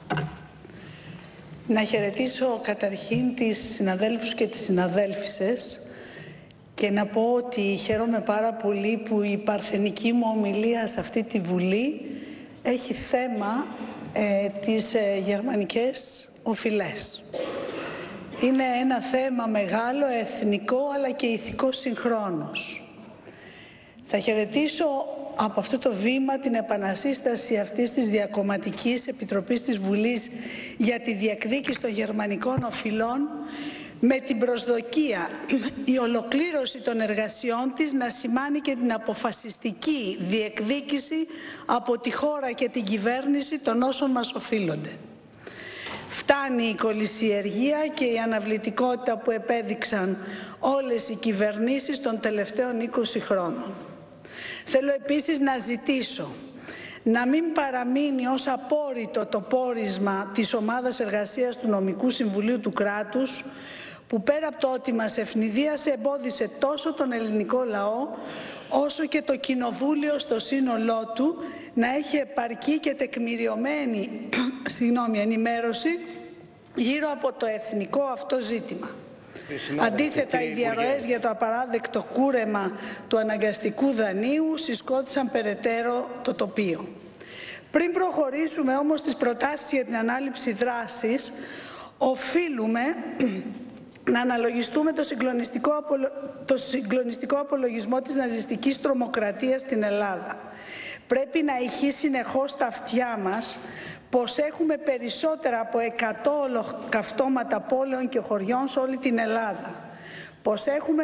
Να χαιρετήσω καταρχήν τις συναδέλφους και τις συναδέλφισσες και να πω ότι χαίρομαι πάρα πολύ που η παρθενική μου ομιλία σε αυτή τη Βουλή έχει θέμα τις γερμανικές οφειλές. Είναι ένα θέμα μεγάλο, εθνικό αλλά και ηθικό συγχρόνως. Θα χαιρετήσω από αυτό το βήμα την επανασύσταση αυτής της Διακομματικής Επιτροπής της Βουλής για τη διεκδίκηση των γερμανικών οφειλών με την προσδοκία η ολοκλήρωση των εργασιών της να σημάνει και την αποφασιστική διεκδίκηση από τη χώρα και την κυβέρνηση των όσων μας οφείλονται. Φτάνει η κολυσιεργία και η αναβλητικότητα που επέδειξαν όλες οι κυβερνήσεις των τελευταίων 20 χρόνων. Θέλω επίσης να ζητήσω να μην παραμείνει ως απόρριτο το πόρισμα της Ομάδας Εργασίας του Νομικού Συμβουλίου του Κράτους, που πέρα από το ότι μας ευνηδίασε, εμπόδισε τόσο τον ελληνικό λαό, όσο και το Κοινοβούλιο στο σύνολό του να έχει επαρκή και τεκμηριωμένη ενημέρωση γύρω από το εθνικό αυτό ζήτημα. Αντίθετα, οι διαρροές για το απαράδεκτο κούρεμα του αναγκαστικού δανείου συσκότησαν περαιτέρω το τοπίο. Πριν προχωρήσουμε όμως στις προτάσεις για την ανάληψη δράσης, οφείλουμε να αναλογιστούμε το συγκλονιστικό απολογισμό της ναζιστικής τρομοκρατίας στην Ελλάδα. Πρέπει να ηχεί συνεχώς τα αυτιά μας πως έχουμε περισσότερα από 100 ολοκαυτώματα πόλεων και χωριών σε όλη την Ελλάδα, πως έχουμε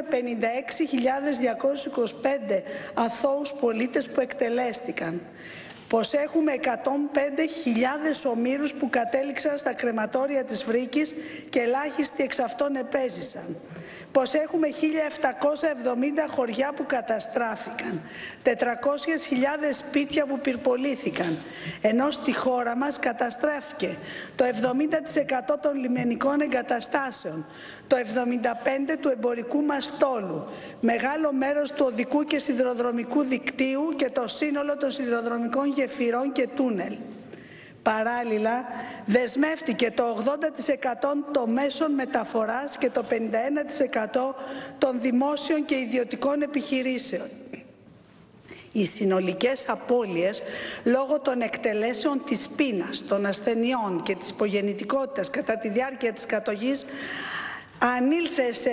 56.225 αθώους πολίτες που εκτελέστηκαν, πως έχουμε 105.000 ομήρους που κατέληξαν στα κρεματόρια της Βρύκης και ελάχιστοι εξ αυτών επέζησαν, πως έχουμε 1.770 χωριά που καταστράφηκαν, 400.000 σπίτια που πυρπολήθηκαν, ενώ στη χώρα μας καταστράφηκε το 70% των λιμενικών εγκαταστάσεων, το 75% του εμπορικού μας στόλου, μεγάλο μέρος του οδικού και σιδηροδρομικού δικτύου και το σύνολο των σιδηροδρομικών γεφυρών και τούνελ. Παράλληλα, δεσμεύτηκε το 80% των μέσων μεταφοράς και το 51% των δημόσιων και ιδιωτικών επιχειρήσεων. Οι συνολικές απώλειες λόγω των εκτελέσεων της πείνας, των ασθενειών και της υπογεννητικότητας κατά τη διάρκεια της κατοχής ανήλθε σε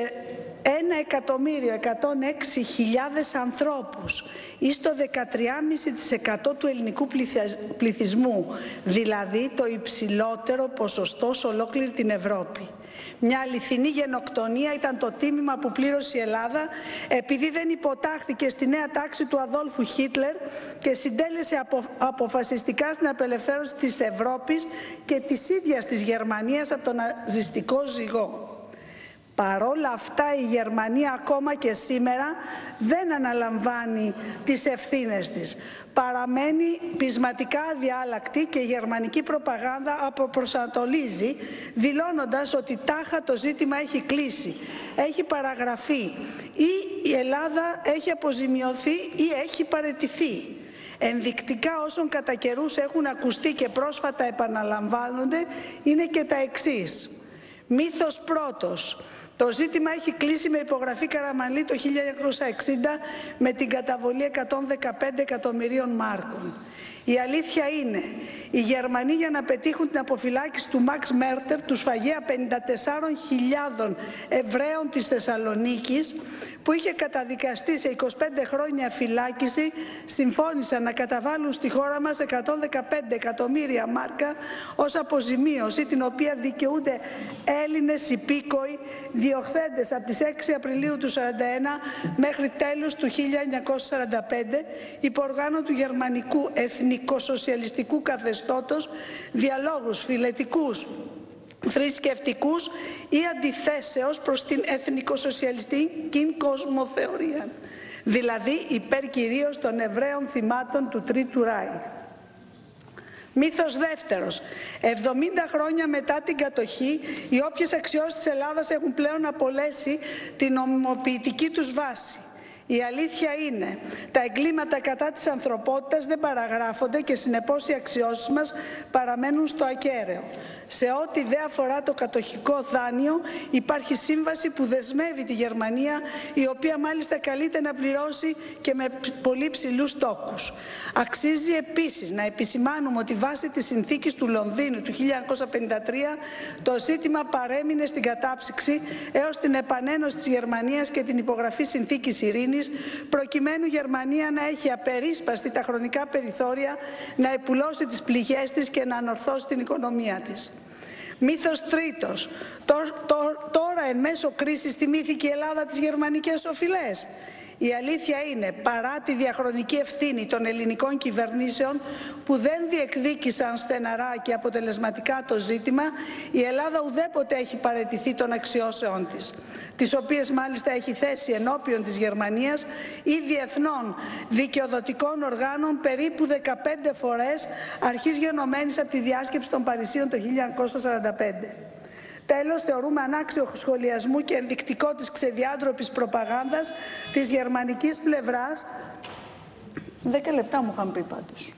1.106.000 ανθρώπους ή στο 13,5% του ελληνικού πληθυσμού, δηλαδή το υψηλότερο ποσοστό σε ολόκληρη την Ευρώπη. Μια αληθινή γενοκτονία ήταν το τίμημα που πλήρωσε η Ελλάδα επειδή δεν υποτάχθηκε στη νέα τάξη του Αδόλφου Χίτλερ και συντέλεσε αποφασιστικά στην απελευθέρωση της Ευρώπης και της ίδιας της Γερμανίας από τον ναζιστικό ζυγό. Παρόλα αυτά η Γερμανία ακόμα και σήμερα δεν αναλαμβάνει τις ευθύνες της. Παραμένει πεισματικά αδιάλακτη και η γερμανική προπαγάνδα αποπροσανατολίζει, δηλώνοντας ότι τάχα το ζήτημα έχει κλείσει, έχει παραγραφεί ή η Ελλάδα έχει αποζημιωθεί ή έχει παραιτηθεί. Ενδεικτικά όσων κατά καιρούς έχουν ακουστεί και πρόσφατα επαναλαμβάνονται είναι και τα εξής. Μύθος πρώτος. Το ζήτημα έχει κλείσει με υπογραφή Καραμανλή το 1960 με την καταβολή 115 εκατομμυρίων μάρκων. Η αλήθεια είναι, οι Γερμανοί για να πετύχουν την αποφυλάκηση του Μαξ Μέρτερ, του σφαγέα 54.000 Εβραίων της Θεσσαλονίκης, που είχε καταδικαστεί σε 25 χρόνια φυλάκιση, συμφώνησαν να καταβάλουν στη χώρα μας 115 εκατομμύρια μάρκα ως αποζημίωση, την οποία δικαιούνται Έλληνες υπήκοοι διοχθέντες από τις 6 Απριλίου του 1941 μέχρι τέλους του 1945, υπό οργάνο του γερμανικού εθνικοσοσιαλιστικού καθεστώτος, διαλόγους φιλετικούς, θρησκευτικούς ή αντιθέσεως προς την εθνικοσοσιαλιστική κοσμοθεωρία, δηλαδή υπέρ κυρίως των Εβραίων θυμάτων του Τρίτου Ράιχ. Μύθος δεύτερος. 70 χρόνια μετά την κατοχή, οι όποιες αξιώσεις της Ελλάδας έχουν πλέον απολέσει την νομιμοποιητική τους βάση. Η αλήθεια είναι, τα εγκλήματα κατά της ανθρωπότητας δεν παραγράφονται και συνεπώς οι αξιώσεις μας παραμένουν στο ακέραιο. Σε ό,τι δεν αφορά το κατοχικό δάνειο υπάρχει σύμβαση που δεσμεύει τη Γερμανία, η οποία μάλιστα καλείται να πληρώσει και με πολύ ψηλούς τόκους. Αξίζει επίσης να επισημάνουμε ότι βάσει της συνθήκης του Λονδίνου του 1953 το ζήτημα παρέμεινε στην κατάψυξη έως την επανένωση της Γερμανίας και την υπογραφή συνθήκης ειρήνης, προκειμένου η Γερμανία να έχει απερίσπαστη τα χρονικά περιθώρια να επουλώσει τις πληγές της και να ανορθώσει την οικονομία της. Μύθος τρίτος. Τώρα εν μέσω κρίσης τιμήθηκε η Ελλάδα τις γερμανικές οφειλές. Η αλήθεια είναι, παρά τη διαχρονική ευθύνη των ελληνικών κυβερνήσεων που δεν διεκδίκησαν στεναρά και αποτελεσματικά το ζήτημα, η Ελλάδα ουδέποτε έχει παραιτηθεί των αξιώσεών της, τις οποίες μάλιστα έχει θέσει ενώπιον της Γερμανίας ή διεθνών δικαιοδοτικών οργάνων περίπου 15 φορές, αρχής γενομένης από τη διάσκεψη των Παρισίων το 1945. Τέλος, θεωρούμε ανάξιο σχολιασμού και ενδεικτικό της ξεδιάντροπης προπαγάνδας της γερμανικής πλευράς, 10 λεπτά μου είχαν πει πάντως,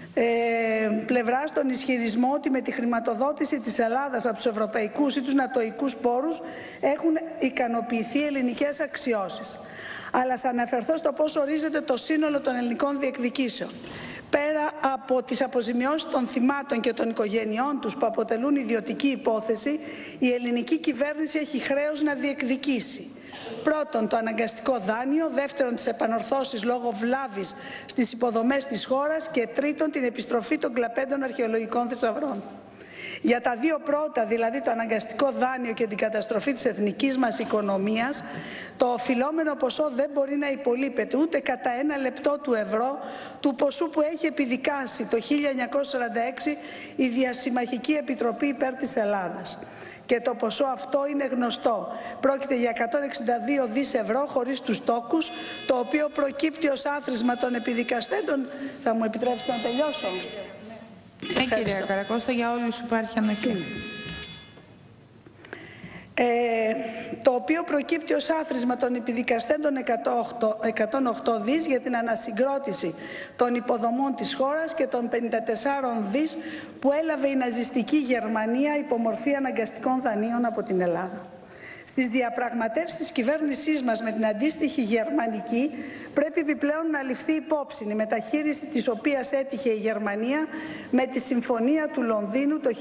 πλευράς τον ισχυρισμό ότι με τη χρηματοδότηση της Ελλάδας από τους ευρωπαϊκούς ή τους νατοικούς πόρους έχουν ικανοποιηθεί ελληνικές αξιώσεις. Αλλά θα αναφερθώ στο πώς ορίζεται το σύνολο των ελληνικών διεκδικήσεων. Πέρα από τις αποζημιώσεις των θυμάτων και των οικογενειών τους που αποτελούν ιδιωτική υπόθεση, η ελληνική κυβέρνηση έχει χρέος να διεκδικήσει. Πρώτον, το αναγκαστικό δάνειο, δεύτερον, τις επανορθώσεις λόγω βλάβης στις υποδομές της χώρας και τρίτον, την επιστροφή των κλαπέντων αρχαιολογικών θησαυρών. Για τα δύο πρώτα, δηλαδή το αναγκαστικό δάνειο και την καταστροφή της εθνικής μας οικονομίας, το οφειλόμενο ποσό δεν μπορεί να υπολείπεται ούτε κατά 1 λεπτό του ευρώ του ποσού που έχει επιδικάσει το 1946 η Διασυμμαχική Επιτροπή υπέρ της Ελλάδας. Και το ποσό αυτό είναι γνωστό. Πρόκειται για 162 δις ευρώ χωρίς τους τόκους, το οποίο προκύπτει ως άθροισμα των επιδικαστέντων. Θα μου επιτρέψετε να τελειώσω? Ναι, κυρία Καρακώστα, για όλους υπάρχει ανοχή. Το οποίο προκύπτει ως άθροισμα των επιδικαστέντων 108 δις για την ανασυγκρότηση των υποδομών της χώρας και των 54 δις που έλαβε η ναζιστική Γερμανία υπομορφή αναγκαστικών δανείων από την Ελλάδα. Στις διαπραγματεύσεις της κυβέρνησής μας με την αντίστοιχη γερμανική πρέπει επιπλέον να ληφθεί υπόψη η μεταχείριση της οποίας έτυχε η Γερμανία με τη Συμφωνία του Λονδίνου το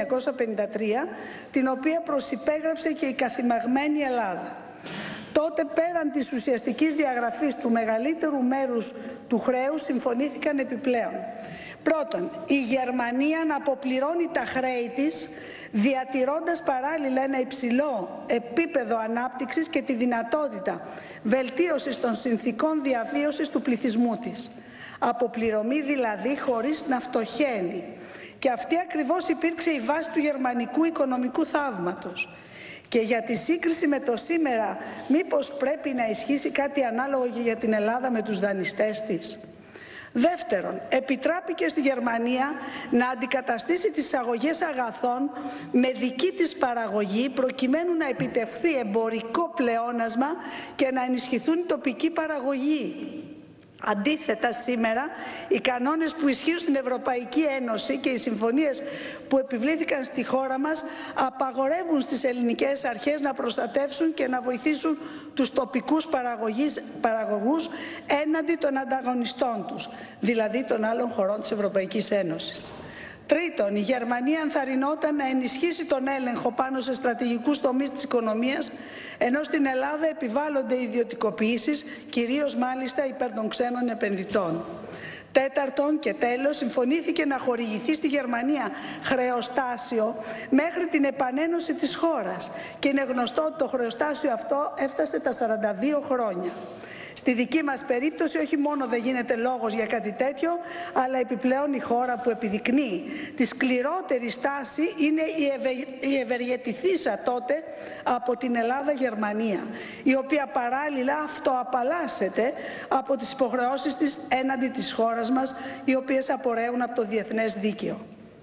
1953, την οποία προσυπέγραψε και η καθημαγμένη Ελλάδα. Τότε, πέραν της ουσιαστικής διαγραφής του μεγαλύτερου μέρους του χρέους, συμφωνήθηκαν επιπλέον. Πρώτον, η Γερμανία να αποπληρώνει τα χρέη της, διατηρώντας παράλληλα ένα υψηλό επίπεδο ανάπτυξης και τη δυνατότητα βελτίωσης των συνθηκών διαβίωσης του πληθυσμού της. Αποπληρωμή δηλαδή χωρίς να φτωχαίνει. Και αυτή ακριβώς υπήρξε η βάση του γερμανικού οικονομικού θαύματος. Και για τη σύγκριση με το σήμερα, μήπως πρέπει να ισχύσει κάτι ανάλογο και για την Ελλάδα με τους δανειστές της? Δεύτερον, επιτράπηκε στη Γερμανία να αντικαταστήσει τις εισαγωγές αγαθών με δική της παραγωγή προκειμένου να επιτευχθεί εμπορικό πλεόνασμα και να ενισχυθούν οι τοπικοί παραγωγοί. Αντίθετα, σήμερα, οι κανόνες που ισχύουν στην Ευρωπαϊκή Ένωση και οι συμφωνίες που επιβλήθηκαν στη χώρα μας απαγορεύουν στις ελληνικές αρχές να προστατεύσουν και να βοηθήσουν τους τοπικούς παραγωγούς έναντι των ανταγωνιστών τους, δηλαδή των άλλων χωρών της Ευρωπαϊκής Ένωσης. Τρίτον, η Γερμανία ενθαρρυνόταν να ενισχύσει τον έλεγχο πάνω σε στρατηγικούς τομείς της οικονομίας, ενώ στην Ελλάδα επιβάλλονται ιδιωτικοποιήσεις, κυρίως μάλιστα υπέρ των ξένων επενδυτών. Τέταρτον και τέλος, συμφωνήθηκε να χορηγηθεί στη Γερμανία χρεοστάσιο μέχρι την επανένωση της χώρας και είναι γνωστό ότι το χρεοστάσιο αυτό έφτασε τα 42 χρόνια. Στη δική μας περίπτωση όχι μόνο δεν γίνεται λόγος για κάτι τέτοιο, αλλά επιπλέον η χώρα που επιδεικνύει τη σκληρότερη στάση είναι η ευεργετηθήσα τότε από την Ελλάδα-Γερμανία, η οποία παράλληλα αυτοαπαλλάσσεται από τις υποχρεώσεις της έναντι της χώρας μας, οι οποίες απορρέουν από το διεθνές δίκαιο.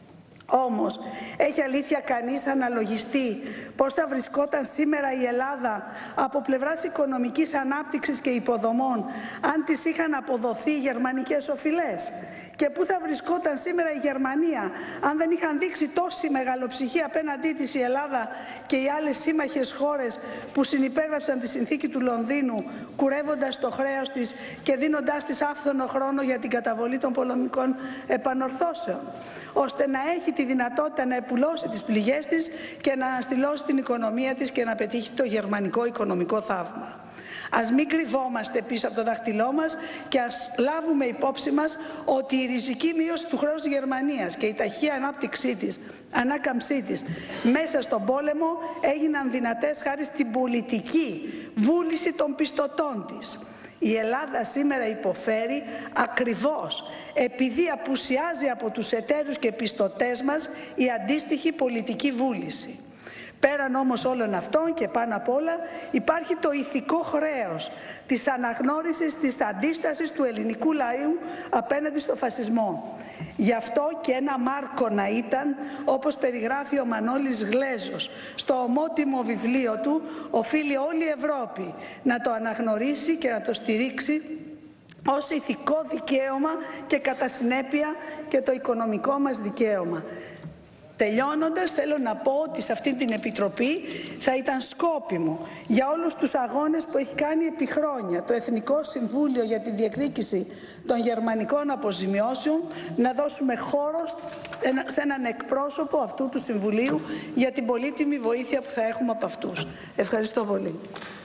Όμως, έχει αλήθεια κανείς αναλογιστεί πώς θα βρισκόταν σήμερα η Ελλάδα από πλευράς οικονομικής ανάπτυξης και υποδομών αν της είχαν αποδοθεί οι γερμανικές οφειλές? Και πού θα βρισκόταν σήμερα η Γερμανία αν δεν είχαν δείξει τόση μεγαλοψυχή απέναντί της η Ελλάδα και οι άλλες σύμμαχες χώρες που συνυπέγραψαν τη συνθήκη του Λονδίνου, κουρεύοντας το χρέος της και δίνοντάς της άφθονο χρόνο για την καταβολή των πολεμικών επανορθώσεων, ώστε να έχει τη δυνατότητα να επουλώσει τις πληγές της και να αναστηλώσει την οικονομία της και να πετύχει το γερμανικό οικονομικό θαύμα. Ας μην κρυβόμαστε πίσω από το δάχτυλό μας και ας λάβουμε υπόψη μας ότι η ριζική μείωση του χρέους της Γερμανίας και η ταχεία ανάκαμψή της μέσα στον πόλεμο έγιναν δυνατές χάρη στην πολιτική βούληση των πιστωτών της. Η Ελλάδα σήμερα υποφέρει ακριβώς επειδή απουσιάζει από τους εταίρους και πιστωτές μας η αντίστοιχη πολιτική βούληση. Πέραν όμως όλων αυτών και πάνω απ' όλα υπάρχει το ηθικό χρέος της αναγνώρισης της αντίστασης του ελληνικού λαού απέναντι στο φασισμό. Γι' αυτό και ένα μάρκο να ήταν, όπως περιγράφει ο Μανώλης Γλέζος στο ομότιμο βιβλίο του, οφείλει όλη η Ευρώπη να το αναγνωρίσει και να το στηρίξει ως ηθικό δικαίωμα και κατά συνέπεια και το οικονομικό μας δικαίωμα. Τελειώνοντας, θέλω να πω ότι σε αυτή την Επιτροπή θα ήταν σκόπιμο για όλους τους αγώνες που έχει κάνει επί χρόνια το Εθνικό Συμβούλιο για τη διεκδίκηση των γερμανικών αποζημιώσεων να δώσουμε χώρο σε έναν εκπρόσωπο αυτού του Συμβουλίου για την πολύτιμη βοήθεια που θα έχουμε από αυτούς. Ευχαριστώ πολύ.